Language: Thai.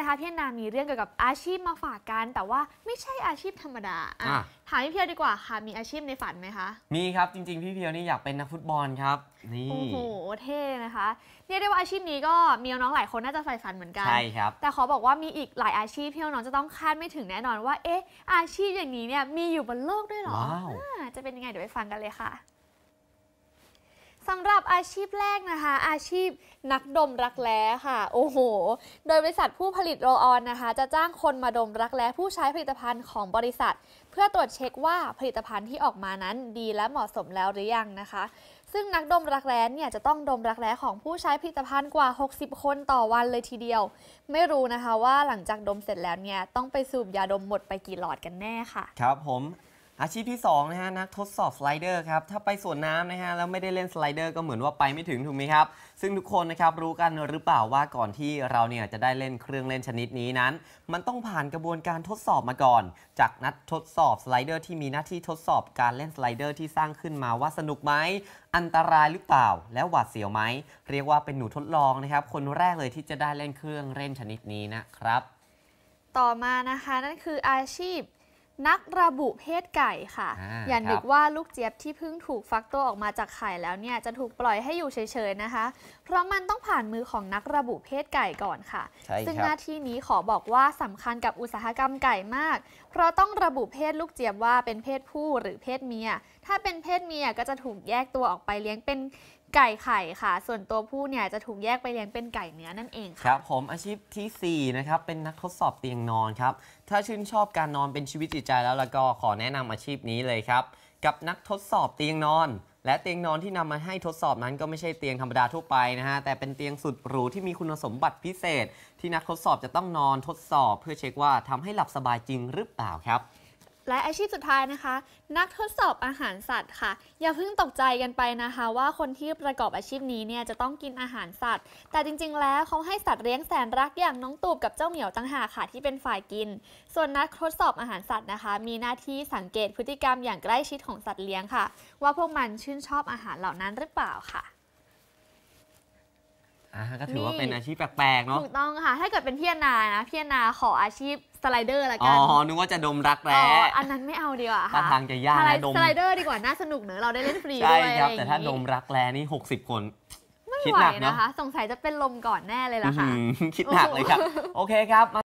นะคะพี่นามีเรื่องเกี่ยวกับอาชีพมาฝากกันแต่ว่าไม่ใช่อาชีพธรรมดาถามพี่เพียวดีกว่าค่ะมีอาชีพในฝันไหมคะมีครับจริงๆพี่เพียวนี่อยากเป็นนักฟุตบอลครับนี่โอ้โหเท่นะคะเรียกได้ว่าอาชีพนี้ก็มีน้องๆหลายคนน่าจะใฝ่ฝันเหมือนกันใช่ครับแต่ขอบอกว่ามีอีกหลายอาชีพที่น้องๆจะต้องคาดไม่ถึงแน่นอนว่าเอ๊ะอาชีพอย่างนี้เนี่ยมีอยู่บนโลกด้วยหรอจะเป็นยังไงเดี๋ยวไปฟังกันเลยค่ะสำหรับอาชีพแรกนะคะอาชีพนักดมรักแร้ค่ะโอ้โหโดยบริษัทผู้ผลิตโรลออนนะคะจะจ้างคนมาดมรักแร้ผู้ใช้ผลิตภัณฑ์ของบริษัทเพื่อตรวจเช็คว่าผลิตภัณฑ์ที่ออกมานั้นดีและเหมาะสมแล้วหรือยังนะคะซึ่งนักดมรักแร้เนี่ยจะต้องดมรักแร้ของผู้ใช้ผลิตภัณฑ์กว่า60คนต่อวันเลยทีเดียวไม่รู้นะคะว่าหลังจากดมเสร็จแล้วเนี่ยต้องไปสูบยาดมหมดไปกี่หลอดกันแน่ค่ะครับผมอาชีพที่2นะฮะนักทดสอบสไลเดอร์ครับถ้าไปสวนน้ำนะฮะแล้วไม่ได้เล่นสไลเดอร์ก็เหมือนว่าไปไม่ถึงถูกไหมครับซึ่งทุกคนนะครับรู้กันหรือเปล่าว่าก่อนที่เราเนี่ยจะได้เล่นเครื่องเล่นชนิดนี้นั้นมันต้องผ่านกระบวนการทดสอบมาก่อนจากนักทดสอบสไลเดอร์ที่มีหน้าที่ทดสอบการเล่นสไลเดอร์ที่สร้างขึ้นมาว่าสนุกไหมอันตรายหรือเปล่าแล้วหวาดเสียวไหมเรียกว่าเป็นหนูทดลองนะครับคนแรกเลยที่จะได้เล่นเครื่องเล่นชนิดนี้นะครับต่อมานะคะนั่นคืออาชีพนักระบุเพศไก่ค่ะอย่านึกว่าลูกเจี๊ยบที่เพิ่งถูกฟักตัวออกมาจากไข่แล้วเนี่ยจะถูกปล่อยให้อยู่เฉยๆนะคะเพราะมันต้องผ่านมือของนักระบุเพศไก่ก่อนค่ะซึ่งหน้าที่นี้ขอบอกว่าสำคัญกับอุตสาหกรรมไก่มากเพราะต้องระบุเพศลูกเจี๊ยบว่าเป็นเพศผู้หรือเพศเมียถ้าเป็นเพศเมียก็จะถูกแยกตัวออกไปเลี้ยงเป็นไก่ไข่ค่ะส่วนตัวผู้เนี่ยจะถูกแยกไปเลี้ยงเป็นไก่เนื้อนั่นเองค่ะครับผมอาชีพที่4นะครับเป็นนักทดสอบเตียงนอนครับถ้าชื่นชอบการนอนเป็นชีวิตจิตใจแล้วก็ขอแนะนำอาชีพนี้เลยครับกับนักทดสอบเตียงนอนและเตียงนอนที่นำมาให้ทดสอบนั้นก็ไม่ใช่เตียงธรรมดาทั่วไปนะฮะแต่เป็นเตียงสุดหรูที่มีคุณสมบัติพิเศษที่นักทดสอบจะต้องนอนทดสอบเพื่อเช็คว่าทำให้หลับสบายจริงหรือเปล่าครับและอาชีพสุดท้ายนะคะนักทดสอบอาหารสัตว์ค่ะอย่าเพิ่งตกใจกันไปนะคะว่าคนที่ประกอบอาชีพนี้เนี่ยจะต้องกินอาหารสัตว์แต่จริงๆแล้วเขาให้สัตว์เลี้ยงแสนรักอย่างน้องตูบกับเจ้าเหมียวตั้งหากค่ะที่เป็นฝ่ายกินส่วนนักทดสอบอาหารสัตว์นะคะมีหน้าที่สังเกตพฤติกรรมอย่างใกล้ชิดของสัตว์เลี้ยงค่ะว่าพวกมันชื่นชอบอาหารเหล่านั้นหรือเปล่าค่ะก็ถือว่าเป็นอาชีพแปลกๆเนาะถูกต้องค่ะถ้าเกิดเป็นพี่นานะพี่นาขออาชีพสไลเดอร์ละกันนึกว่าจะดมรักแร้อันนั้นไม่เอาดีกว่าค่ะทางจะยากนะดมสไลเดอร์ดีกว่าน่าสนุกเนอะเราได้เล่นฟรีด้วยใช่ครับแต่ถ้าดมรักแร้นี่60คนไม่ไหวนะคะสงสัยจะเป็นลมก่อนแน่เลยล่ะค่ะคิดหนักเลยครับโอเคครับ